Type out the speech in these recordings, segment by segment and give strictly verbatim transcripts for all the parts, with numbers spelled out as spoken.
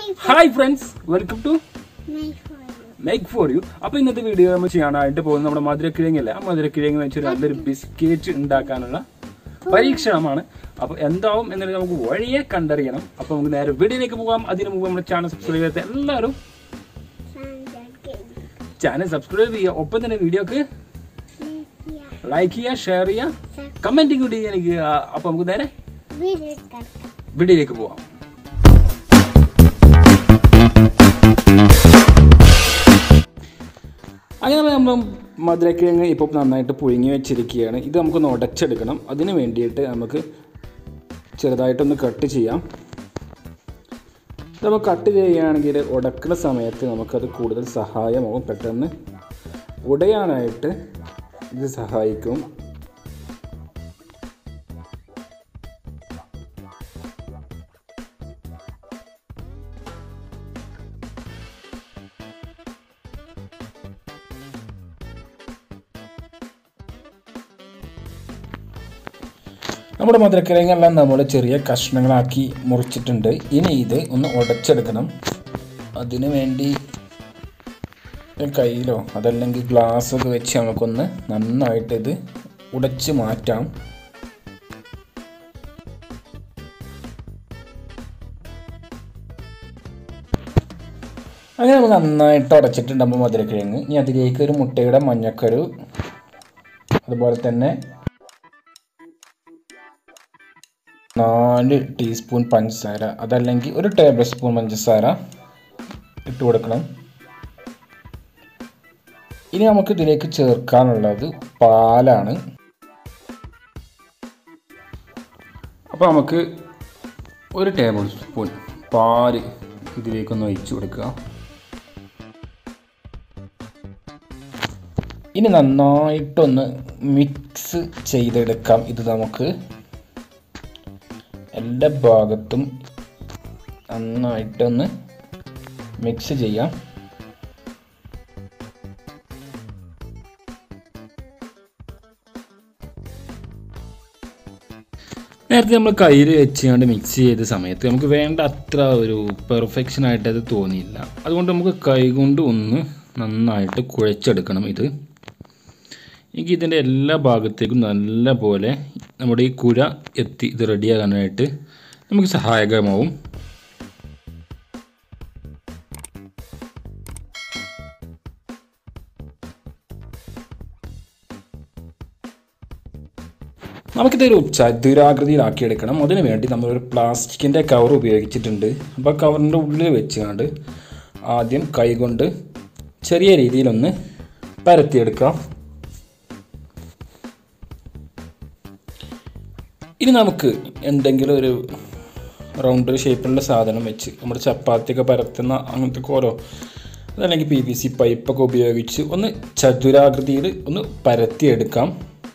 Hi friends, welcome to Make for You. അപ്പോൾ ഇന്നത്തെ video നമ്മൾ ചെയ്യാനായിട്ട് പോകുന്നത് നമ്മുടെ മധുരക്കിഴങ്ങല്ലേ ആ മധുരക്കിഴങ്ങ് വെച്ചൊരു നല്ലൊരു ബിസ്ക്കറ്റ് ഉണ്ടാക്കാനുള്ള പരീക്ഷണമാണ്. അപ്പോൾ എന്താവും എന്നത് നമുക്ക് വഴിയെ കണ്ടറിയണം. അപ്പോൾ നമുക്ക് നേരെ വീഡിയോയിലേക്ക് പോകാം. അതിനു മുമ്പ് നമ്മുടെ ചാനൽ സബ്സ്ക്രൈബ് ചെയ്യാത്ത എല്ലാവരും ചാനൽ സബ്സ്ക്രൈബ് ചെയ്യുക. ഒപ്പം തന്നെ വീഡിയോക്ക് ലൈക്ക് ചെയ്യുക, ഷെയർ ചെയ്യുക, കമൻറ്റിംഗ് കൂടി ചെയ്യുക. അപ്പോൾ നമുക്ക് നേരെ വീഡിയോയിലേക്ക് പോകാം. അങ്ങനെ നമ്മൾ മധുരക്കിഴങ്ങ് ഇപ്പോൾ നന്നായിട്ട് പുഴുങ്ങി വെച്ചിരിക്കുകയാണ്. ഇത് നമുക്കൊന്ന് ഉടച്ചെടുക്കണം. അതിന് വേണ്ടിയിട്ട് നമുക്ക് ചെറുതായിട്ടൊന്ന് കട്ട് ചെയ്യാം. നമ്മൾ കട്ട് ചെയ്യുകയാണെങ്കിൽ ഉടക്കുന്ന സമയത്ത് നമുക്കത് കൂടുതൽ സഹായമാവും. പെട്ടെന്ന് ഉടയാനായിട്ട് ഇത് സഹായിക്കും. നമ്മുടെ മധുരക്കിഴങ്ങെല്ലാം നമ്മൾ ചെറിയ കഷ്ണങ്ങളാക്കി മുറിച്ചിട്ടുണ്ട്. ഇനി ഇത് ഒന്ന് ഉടച്ചെടുക്കണം. അതിനു വേണ്ടി കയ്യിലോ അതല്ലെങ്കിൽ ഗ്ലാസ്സൊക്കെ വെച്ച് നമുക്കൊന്ന് നന്നായിട്ട് ഇത് ഉടച്ച് മാറ്റാം. അങ്ങനെ നമ്മൾ നന്നായിട്ട് ഉടച്ചിട്ടുണ്ട് നമ്മൾ മധുരക്കിഴങ്ങ്. ഇനി അതിലേക്ക് ഒരു മുട്ടയുടെ മഞ്ഞക്കരു, അതുപോലെ തന്നെ നാല് ടീസ്പൂൺ പഞ്ചസാര അതല്ലെങ്കിൽ ഒരു ടേബിൾ സ്പൂൺ പഞ്ചസാര ഇട്ട് കൊടുക്കണം. ഇനി നമുക്ക് ഇതിലേക്ക് ചേർക്കാനുള്ളത് പാലാണ്. അപ്പോൾ നമുക്ക് ഒരു ടേബിൾ സ്പൂൺ പാല് ഇതിലേക്കൊന്ന് ഒഴിച്ചു കൊടുക്കുക. ഇനി നന്നായിട്ടൊന്ന് മിക്സ് ചെയ്തെടുക്കാം. ഇത് നമുക്ക് എല്ലാ ഭാഗത്തും നന്നായിട്ടൊന്ന് മിക്സ് ചെയ്യാം. നേരത്തെ നമ്മൾ കയ്യിൽ വെച്ചുകൊണ്ട് മിക്സ് ചെയ്ത സമയത്ത് നമുക്ക് വേണ്ട അത്ര ഒരു പെർഫെക്ഷനായിട്ട് അത് തോന്നിയില്ല. അതുകൊണ്ട് നമുക്ക് കൈ കൊണ്ട് ഒന്ന് നന്നായിട്ട് കുഴച്ചെടുക്കണം. ഇത് എനിക്ക് ഇതിൻ്റെ എല്ലാ ഭാഗത്തേക്കും നല്ല പോലെ നമ്മുടെ ഈ കുഴ എത്തി ഇത് റെഡിയാകാനായിട്ട് നമുക്ക് സഹായകമാവും. നമുക്കിതൊരു ചതുരാകൃതിയിലാക്കിയെടുക്കണം. അതിനു വേണ്ടി നമ്മളൊരു പ്ലാസ്റ്റിക്കിൻ്റെ കവർ ഉപയോഗിച്ചിട്ടുണ്ട്. അപ്പോൾ ആ കവറിൻ്റെ ഉള്ളിൽ വെച്ചുകൊണ്ട് ആദ്യം കൈകൊണ്ട് ചെറിയ രീതിയിലൊന്ന് പരത്തിയെടുക്കാം. ഇനി നമുക്ക് എന്തെങ്കിലും ഒരു റൗണ്ട് ഷേപ്പിലുള്ള സാധനം വെച്ച് നമ്മുടെ ചപ്പാത്തിയൊക്കെ പരത്തുന്ന അങ്ങനത്തെ കോലോ അതല്ലെങ്കിൽ പി വി സി പൈപ്പൊക്കെ ഉപയോഗിച്ച് ഒന്ന് ചതുരാകൃതിയിൽ ഒന്ന് പരത്തിയെടുക്കാം.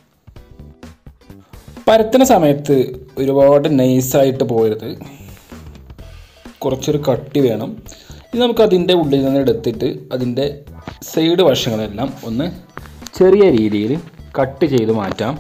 പരത്തുന്ന സമയത്ത് ഒരുപാട് നൈസായിട്ട് പോകരുത്, കുറച്ചൊരു കട്ടി വേണം. ഇത് നമുക്ക് അതിൻ്റെ ഉള്ളിൽ നിന്ന് എടുത്തിട്ട് അതിൻ്റെ സൈഡ് വശങ്ങളെല്ലാം ഒന്ന് ചെറിയ രീതിയിൽ കട്ട് ചെയ്ത് മാറ്റാം.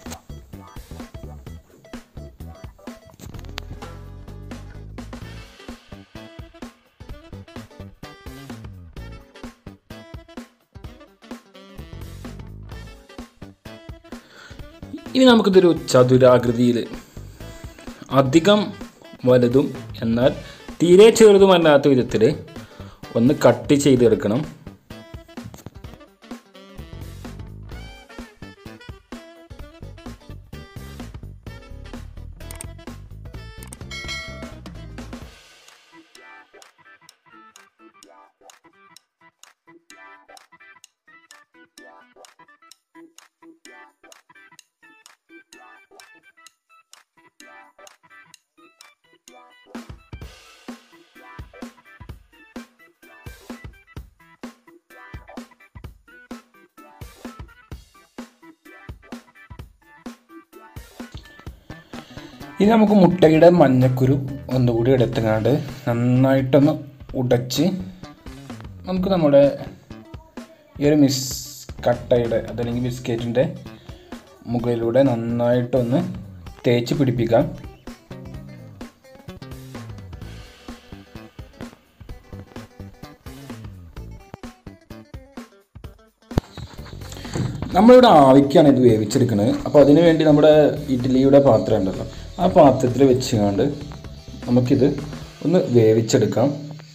ഇനി നമുക്കിതൊരു ചതുരാകൃതിയിൽ അധികം വലുതും എന്നാൽ തീരെ ചെറുതുമല്ലാത്ത വിധത്തിൽ ഒന്ന് കട്ട് ചെയ്തെടുക്കണം. ഇനി നമുക്ക് മുട്ടയുടെ മഞ്ഞക്കുരു ഒന്നുകൂടി എടുത്തുകൊണ്ട് നന്നായിട്ടൊന്ന് ഉടച്ച് നമുക്ക് നമ്മുടെ ഈ ഒരു മിസ് കട്ടയുടെ അതല്ലെങ്കിൽ ബിസ്ക്കറ്റിൻ്റെ മുകളിലൂടെ നന്നായിട്ടൊന്ന് തേച്ച് പിടിപ്പിക്കാം. നമ്മളിവിടെ ആവിക്കാണ് ഇത് വേവിച്ചെടുക്കുന്നത്. അപ്പോൾ അതിനു വേണ്ടി നമ്മുടെ ഇഡ്ഡലിയുടെ പാത്രം ഉണ്ടല്ലോ, ആ പാത്രത്തിൽ വെച്ചുകൊണ്ട് നമുക്കിത് ഒന്ന് വേവിച്ചെടുക്കാം.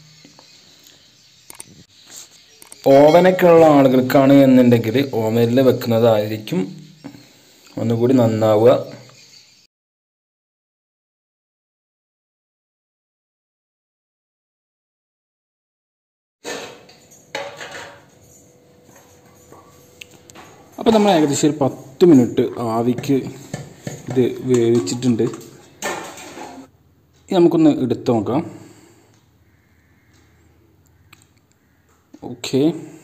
ഓവനൊക്കെ ഉള്ള ആളുകൾക്കാണ് എന്നുണ്ടെങ്കിൽ ഓവനിൽ വെക്കുന്നതായിരിക്കും ഒന്നുകൂടി നന്നാവുക. അപ്പോൾ നമ്മൾ ഏകദേശം ഒരു പത്ത് മിനിറ്റ് ആവിക്ക് ഇത് വേവിച്ചിട്ടുണ്ട്. നമുക്കൊന്ന് എടുത്ത് നോക്കാം. ഓക്കെ,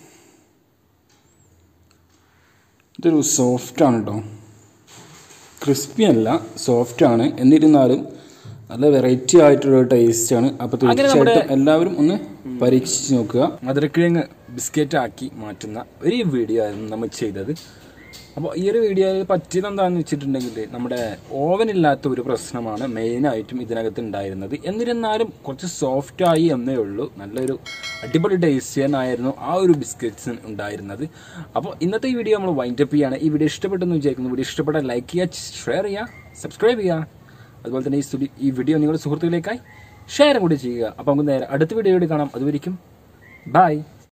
ഇതൊരു സോഫ്റ്റാണ് കേട്ടോ, ക്രിസ്പി അല്ല, സോഫ്റ്റാണ്. എന്നിരുന്നാലും നല്ല വെറൈറ്റി ആയിട്ടുള്ള ടേസ്റ്റാണ്. അപ്പോൾ തീർച്ചയായിട്ടും എല്ലാവരും ഒന്ന് പരീക്ഷിച്ച് നോക്കുക. മധുരക്കിഴങ്ങ് ബിസ്ക്കറ്റ് ആക്കി മാറ്റുന്ന ഒരു വീഡിയോ ആയിരുന്നു നമ്മൾ ചെയ്തത്. അപ്പോൾ ഈ ഒരു വീഡിയോയിൽ പറ്റിയത് എന്താണെന്ന് വെച്ചിട്ടുണ്ടെങ്കിൽ നമ്മുടെ ഓവൻ ഇല്ലാത്ത ഒരു പ്രശ്നമാണ് മെയിനായിട്ടും ഇതിനകത്ത് ഉണ്ടായിരുന്നത്. എന്നിരുന്നാലും കുറച്ച് സോഫ്റ്റായി എന്നേ ഉള്ളൂ. നല്ലൊരു അടിപൊളി ടേസ്റ്റ് ചെയ്യാനായിരുന്നു ആ ഒരു ബിസ്ക്കറ്റ്സ് ഉണ്ടായിരുന്നത്. അപ്പോൾ ഇന്നത്തെ ഈ വീഡിയോ നമ്മൾ വൈൻഡപ്പ് ചെയ്യുകയാണ്. ഈ വീഡിയോ ഇഷ്ടപ്പെട്ടെന്ന് വിചാരിക്കുന്നു. വീഡിയോ ഇഷ്ടപ്പെട്ടാൽ ലൈക്ക് ചെയ്യുക, ഷെയർ ചെയ്യുക, സബ്സ്ക്രൈബ് ചെയ്യുക. അതുപോലെ തന്നെ ഈ ഈ വീഡിയോ നിങ്ങളുടെ സുഹൃത്തുക്കളിലേക്കായി ഷെയർ കൂടി ചെയ്യുക. അപ്പോൾ നമുക്ക് നേരെ അടുത്ത വീഡിയോയിൽ കാണാം. അതുവരെയും ബൈ.